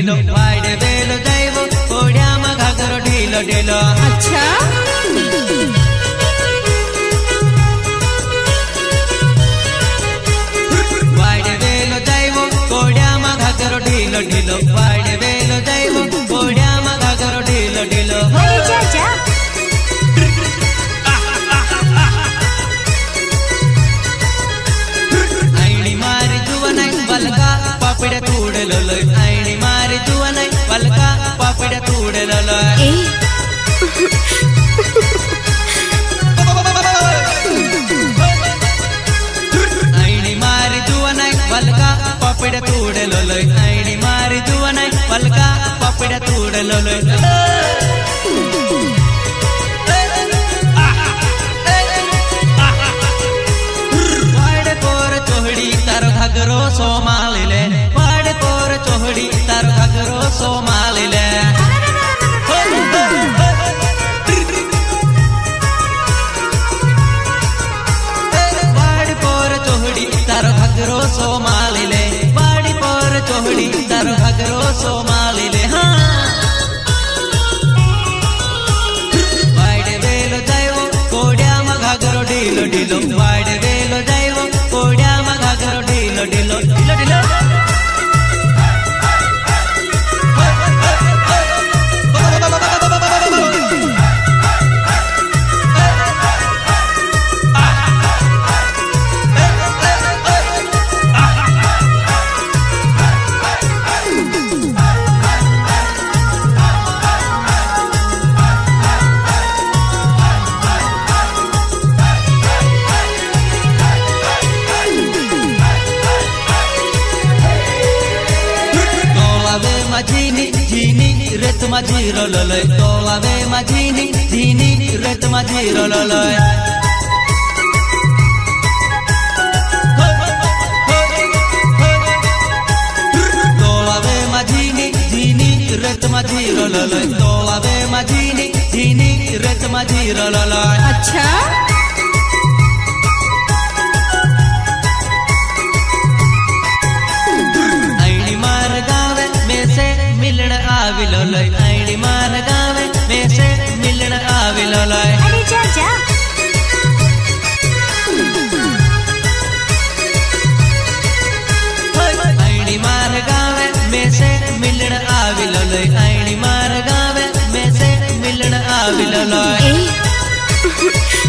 ढिलो वाडे वेलो जाइबो कोड्या मा घागरो ढिलो ढिलो। अच्छा वाडे वेलो जाइबो कोड्या मा घागरो ढिलो ढिलो वाडे वेलो जाइबो कोड्या मा घागरो ढिलो ढिलो। अरे चाचा आईनी मारी जुवनाई बलका पापड्या तूडलो लय आईनी मारी जुवनाई बलका पापड्या तूडलो लय। आईनी मारी जुवनाई बलका पापड्या तूडलो लय आईनी मारी जुवनाई बलका पापड्या तूडलो लय। वाडे पोर चोहड़ी तारो घागरो सोमालिले वाडे पोर चोहड़ी तारो घागरो सोमालिले। वाडी पोर चोहड़ी तारो घागरो सोमालिले वाडी पोर चोहड़ी तारो घागरो सोमालिले। हाँ वाडे वेलो जाइबो कोड्या मा घागरो ढिलो ढिलो वाडे वेलो जाइबो कोड्या मा घागरो ढिलो ढिलो ढिलो ढिलो। झीनी झीनी रेत मा झीरो लय तोलावे मा झीनी झीनी रेत मा झीरो लय। तोलावे मा झीनी झीनी रेत मा झीरो लय तोलावे मा झीनी झीनी रेत मा झीरो लय। अच्छा आईनी मार गावे में से मिलन आविलो लय आईनी मार गावे में से मिलन आविलो लय। अरे चाचा आईनी मार गावे में से मिलन आविलो लय आईनी मार गावे में से मिलन आविलो लय।